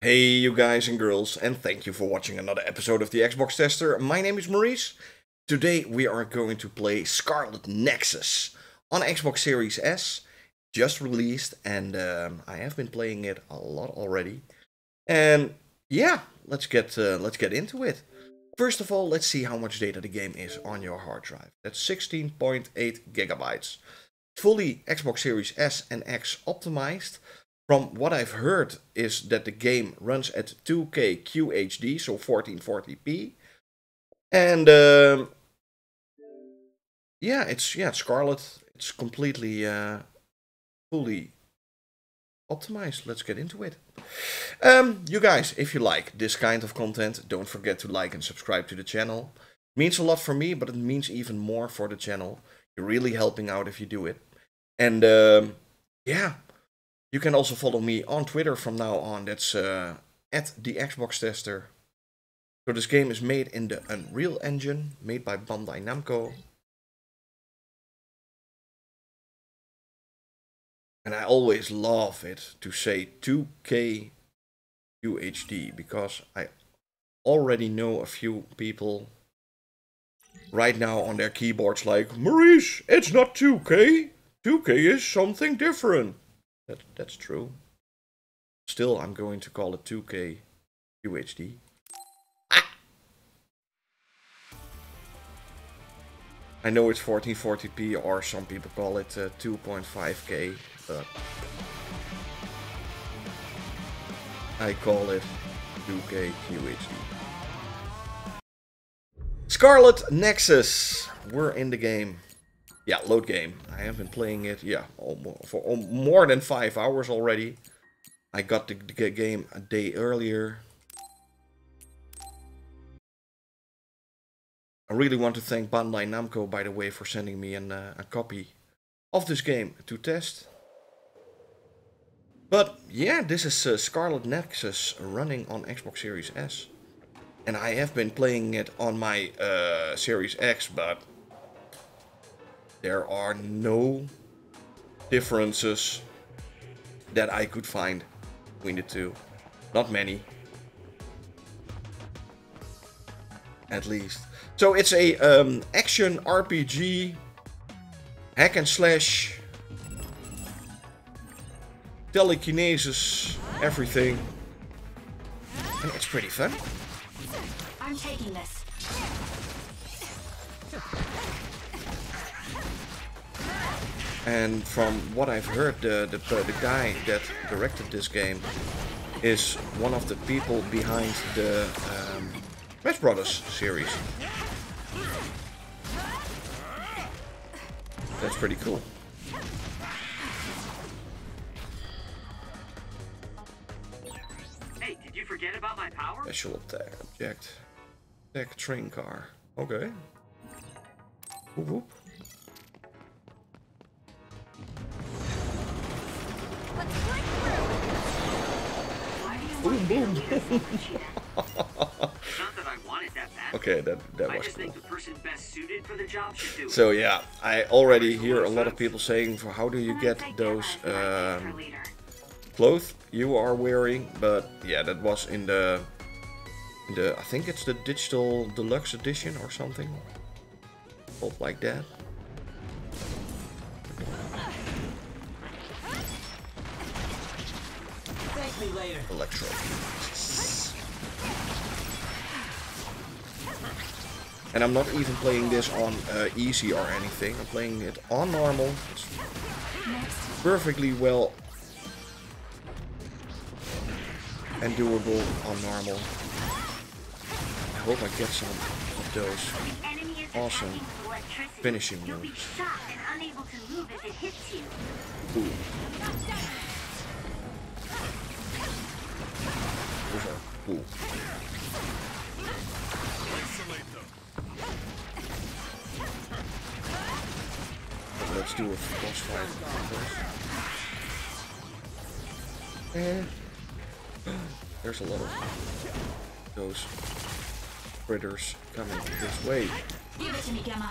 Hey you guys and girls, and thank you for watching another episode of the Xbox Tester. My name is Maurice. Today we are going to play Scarlet Nexus on Xbox Series S. Just released, and I have been playing it a lot already. And yeah, let's get into it. First of all, let's see how much data the game is on your hard drive. That's 16.8 gigabytes. Fully Xbox Series S and X optimized. From what I've heard is that the game runs at 2K QHD, so 1440p. And it's Scarlet. It's completely fully optimized. Let's get into it. You guys, if you like this kind of content, don't forget to like and subscribe to the channel. It means a lot for me, but it means even more for the channel. You're really helping out if you do it. And yeah. You can also follow me on Twitter from now on. That's at the Xbox Tester. So this game is made in the Unreal Engine, made by Bandai Namco. And I always love it to say 2K UHD, because I already know a few people right now on their keyboards like, Maurice, it's not 2K. 2K is something different. That's true. Still, I'm going to call it 2K UHD. I know it's 1440p, or some people call it 2.5K, but I call it 2K UHD. Scarlet Nexus. We're in the game. Yeah, load game. I have been playing it, for more than 5 hours already. I got the game a day earlier. I really want to thank Bandai Namco, by the way, for sending me a copy of this game to test. But yeah, this is Scarlet Nexus running on Xbox Series S. And I have been playing it on my Series X, but there are no differences that I could find between the two. Not many. At least. So it's a action RPG, hack and slash, telekinesis, everything. And it's pretty fun. I'm taking this. And from what I've heard, the guy that directed this game is one of the people behind the Smash Brothers series. That's pretty cool. Hey, did you forget about my power? Special attack object. Attack train car. Okay. Whoop whoop. Boom boom. Okay, that was cool. The person best suited for the job should do it. So yeah, I already hear a lot of people saying, for how do you get those clothes you are wearing? But yeah, that was in the I think it's the digital deluxe edition or something, called like that. Thank me later. Electro. And I'm not even playing this on easy or anything. I'm playing it on normal. It's perfectly well and doable on normal. I hope I get some of those awesome finishing moves. Ooh. Those are cool. Let's do a boss fight first. And there's a lot of those critters coming this way. Give it to me, Gemma.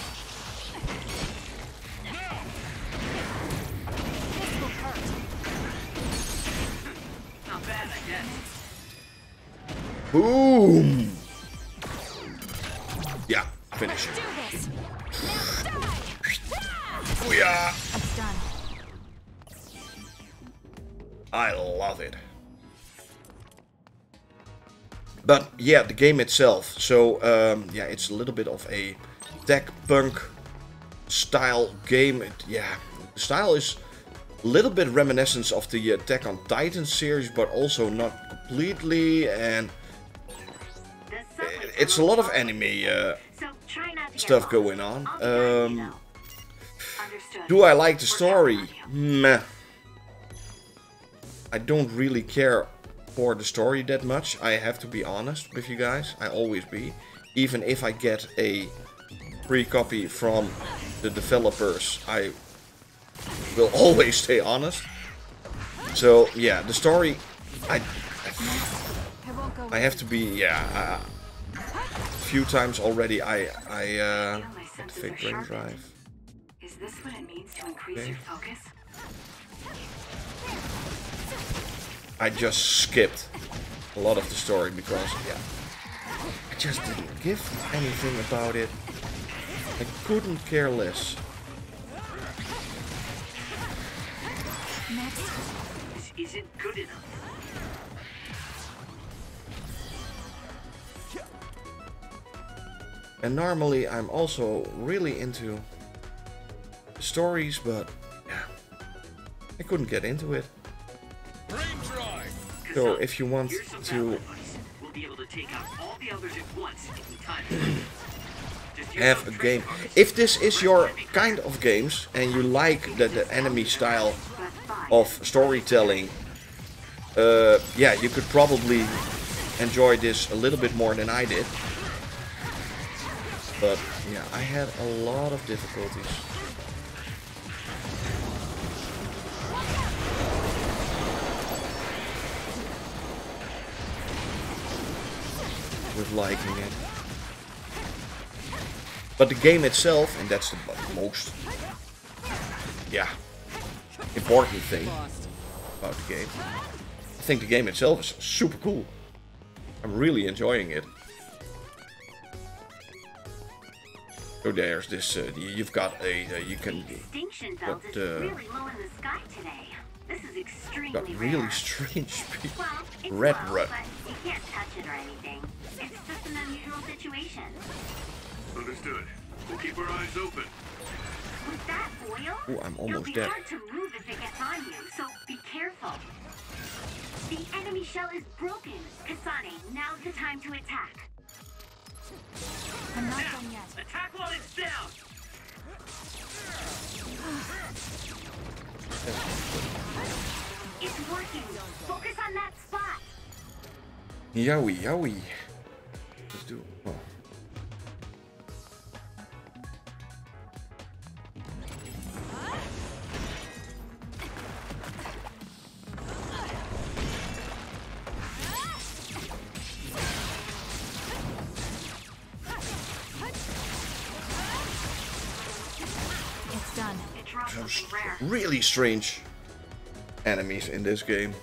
This will hurt. Boom! Yeah, finish Let's it. do this. Now die. Booyah! It's done. I love it. But yeah, the game itself. So yeah, it's a little bit of a tech punk style game. Yeah, the style is a little bit reminiscent of the Attack on Titan series, but also not completely. And it's a lot of anime stuff going on. Do I like the story? Meh. I don't really care for the story that much. I have to be honest with you guys. I always be. Even if I get a free copy from the developers, I will always stay honest. So yeah, the story, I have to be, yeah, a few times already I fake brain drive. Is this what it means to increase your focus? I just skipped a lot of the story because, yeah, I just didn't give anything about it. I couldn't care less. This isn't good enough. And normally I'm also really into the stories, but yeah, I couldn't get into it. So if you want to have a game, if this is your kind of games and you like the enemy style of storytelling, yeah, you could probably enjoy this a little bit more than I did. But yeah, I had a lot of difficulties. With liking it. But the game itself, and that's the most, yeah, important thing about the game. I think the game itself is super cool. I'm really enjoying it. So there's this, you've got a, you can, Extinction belt is really low in the sky today. This is extremely got really strange people. Well, it's Red low, Rut. but you can't touch it or anything. It's just an unusual situation. Understood. We'll keep our eyes open. With that oil, Ooh, I'm it'll almost be dead. hard to move if it gets on you, so be careful. The enemy shell is broken. Kasane, now's the time to attack. I'm not done yet. Attack while it's down! It's working. Focus on that spot. Yowie, yowie. Let's do, oh. It's done. It drops something rare. Really strange enemies in this game.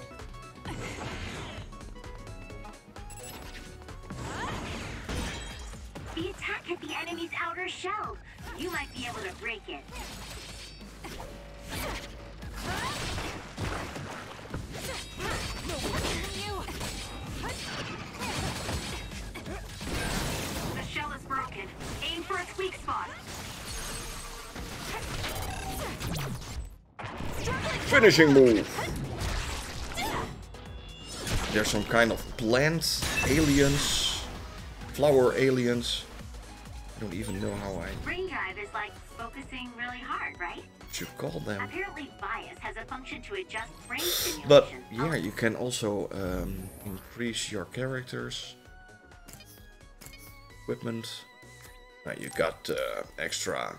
The attack hit the enemy's outer shell. You might be able to break it. The shell is broken. Aim for its weak spot. Finishing move. There's some kind of plant aliens, flower aliens. I don't even know how I Brain drive is like focusing really hard, right? should call them. Apparently bias has a function to adjust brain But stimulation. yeah, you can also increase your characters. Equipment. You got extra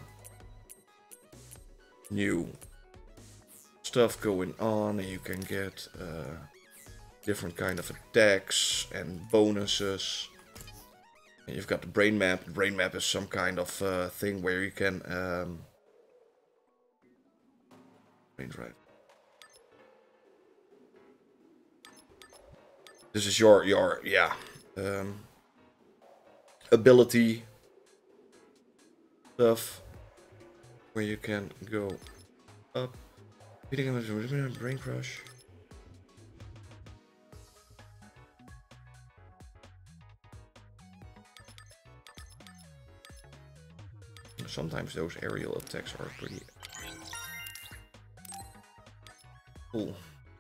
new stuff going on, and you can get different kind of attacks and bonuses. And you've got the brain map. The brain map is some kind of thing where you can brain drive. This is your ability stuff where you can go up. Hitting him with a brain crush. Sometimes those aerial attacks are pretty cool.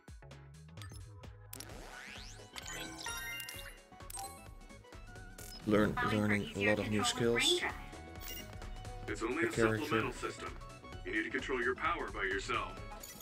Learning a lot of new skills. It's only a supplemental system. You need to control your power by yourself.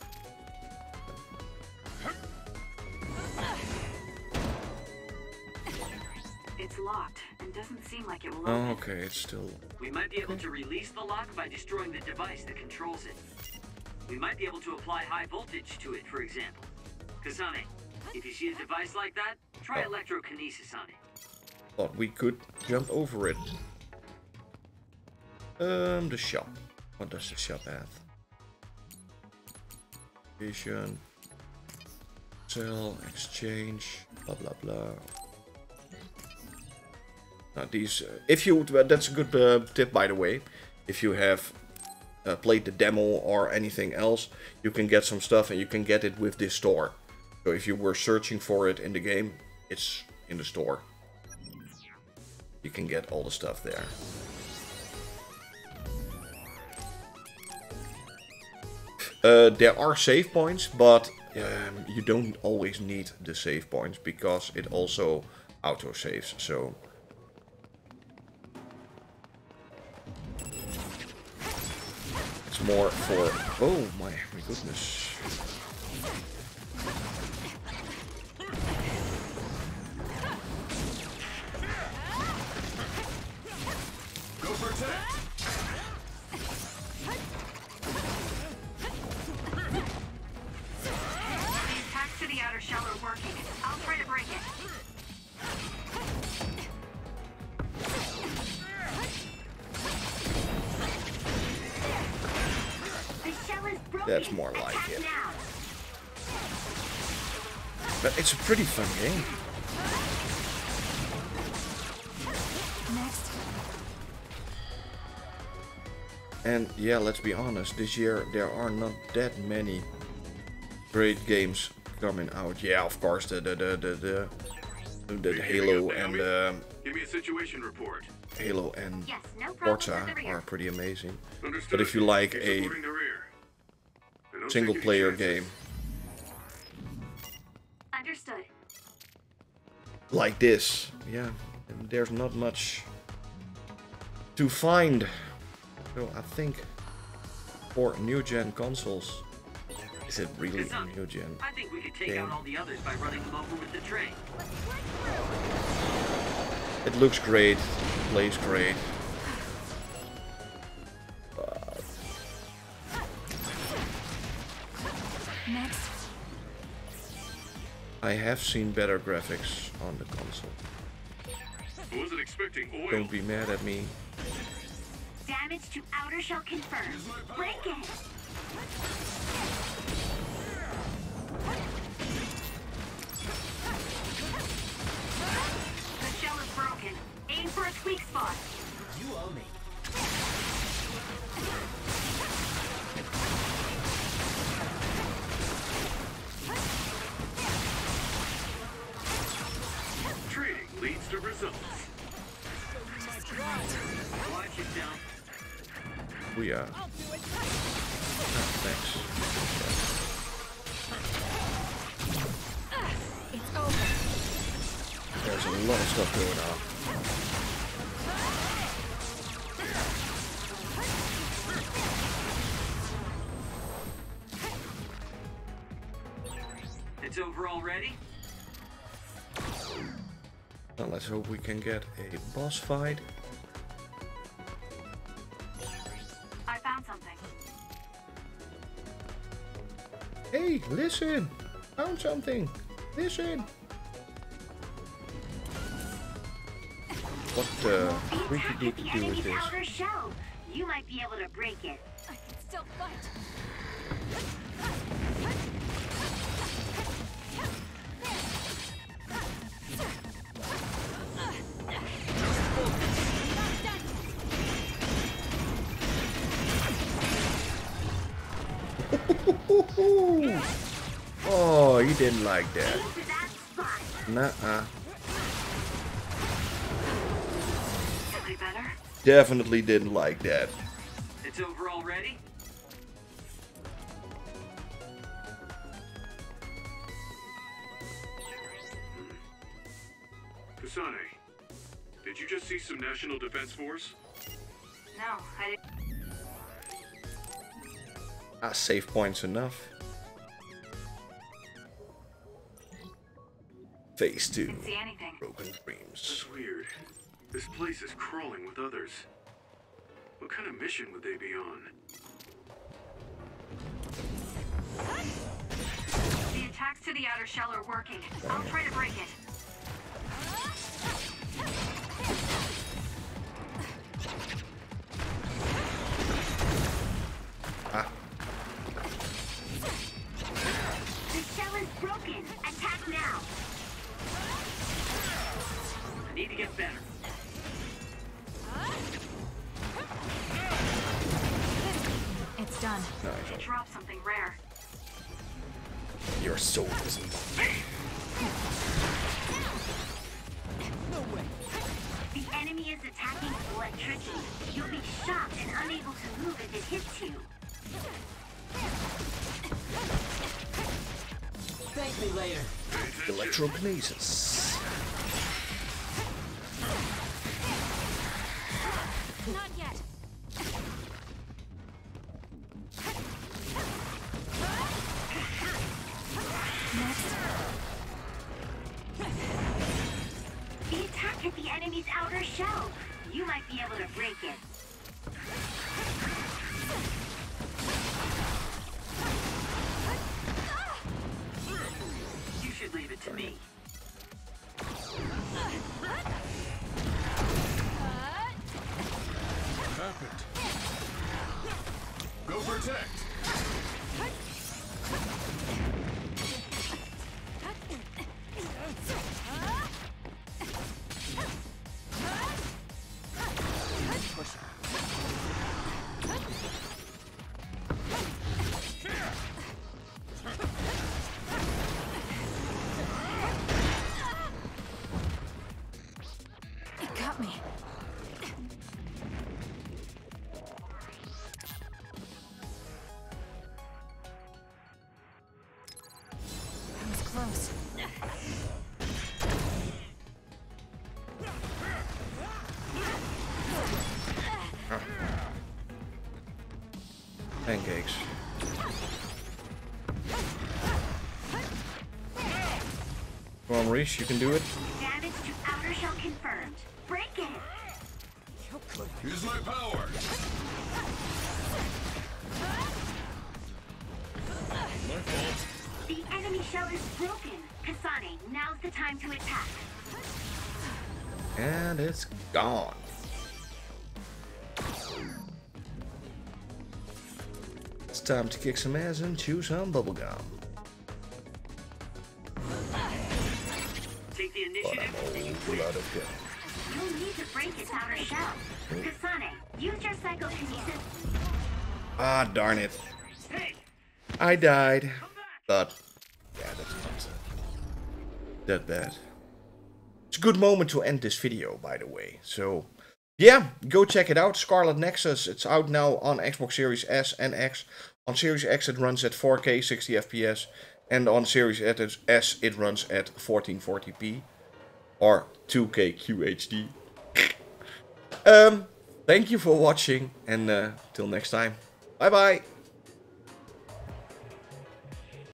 It's locked and doesn't seem like it will Oh, open. okay, it's still. We might be able to release the lock by destroying the device that controls it. We might be able to apply high voltage to it, for example. Kasane, if you see a device like that, try electrokinesis on it. Thought we could jump over it. The shop. What does the shop have? Vision. Sell, exchange, blah blah blah. Now these, if you, that's a good tip by the way. If you have played the demo or anything else, you can get some stuff and you can get it with this store. So if you were searching for it in the game, it's in the store. You can get all the stuff there. There are save points, but you don't always need the save points because it also auto saves. So it's more for. Oh my goodness! Go protect! The attacks to the outer shell are working. I'll try to break it. The shell is broken. That's more like Attack it. now. But it's a pretty fun game. Next. And yeah, let's be honest, this year there are not that many great games coming out. Yeah, of course, the Halo and Give me a situation report. Halo and Yes, no problem Forza with the rear. are pretty amazing. Understood. But if you like Keep a supporting the rear. And don't single take any player chances. game Understood. like this, yeah, there's not much to find. So I think for new gen consoles, is it really a new gen? I think we could take Game. out all the others by running them over with the train. It looks great, plays great. But Next. I have seen better graphics on the console. I wasn't expecting oil. Don't be mad at me. Damage to outer shell confirmed. Break it. The shell is broken. Aim for its weak spot. You owe me. Trading leads to results. Watch it down. Oh yeah. Ah, thanks. It's over. There's a lot of stuff going on. It's over already? Now let's hope we can get a boss fight. I found something. Hey, listen! Found something! Listen! What we could need to The do with enemy's this? outer shell. You might be able to break it. I can still fight. Ooh. Oh, you didn't like that. Aim for that spot. Nuh-uh. Somebody better? Definitely didn't like that. It's over already? Kasane, did you just see some National Defense Force? No, I didn't. Ah, save points enough. Phase 2. See anything. Broken Dreams. That's weird. This place is crawling with others. What kind of mission would they be on? The attacks to the outer shell are working. I'll try to break it. Ah, The shell is broken. Attack now. I need to get better. It's done. nice. Drop something rare. Your soul is mine. The enemy is attacking with electricity. You'll be shocked and unable to move if it hits you. Thank me later. Electrokinesis. Not yet. Next. The attack hit the enemy's outer shell. You might be able to break it. You should leave it to me. Happened. Go protect. It got me. That was close. Pancakes. Come on, Maurice, you can do it. Damage to outer shell confirmed. Break it. Use my power. My fault. The enemy shell is broken. Kasane, now's the time to attack. And it's gone. It's time to kick some ass and chew some bubblegum. Take the But I'm initiative and you all win. out of gun. You'll need to break its outer shell. Kasane, use your psychokinesis. Ah, darn it. Hey, I died. come back. But, yeah, that's not that bad. It's a good moment to end this video, by the way. So, yeah, go check it out. Scarlet Nexus. It's out now on Xbox Series S and X. On Series X it runs at 4K 60 FPS. And on Series S it runs at 1440p. Or 2K QHD. Thank you for watching. And till next time. Bye bye.